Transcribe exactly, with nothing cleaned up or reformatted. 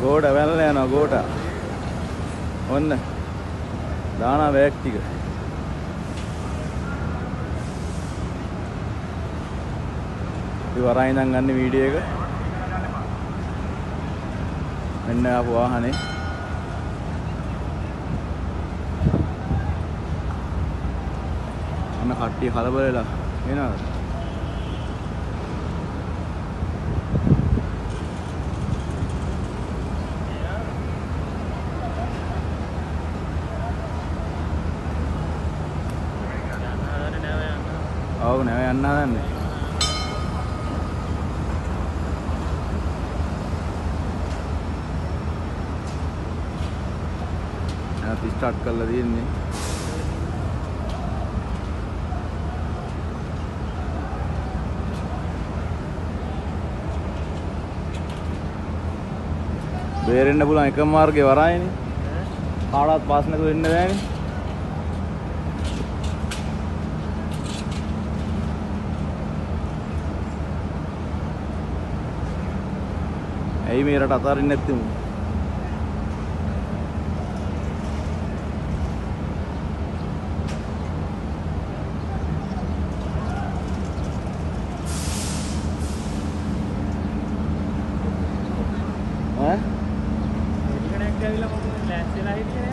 ගෝඩ වැල්ලා යනවා ගෝට. ඔන්න දානවා බෑග් ටික. ඉවරයි ඉඳන් ගන්න වීඩියෝ එක. මෙන්න ආපු වාහනේ. අන්න කට්ටිය කලබල වෙලා එනවාද? ඔව් නෑ යන්න හදන්නේ. නැත් ස්ටාර්ට් කරලා තියෙන්නේ. බේරෙන්න පුළුවන් එකම මාර්ගේ වරායනේ. කාටවත් පාස් නැතුව එන්න බෑනේ. ඇයි මේ රට අතාරින්නේ නැත්තේ මු? ඈ? ඉකණක් ඇවිල්ලා මොකද ලෑස්තිලා හිටියේ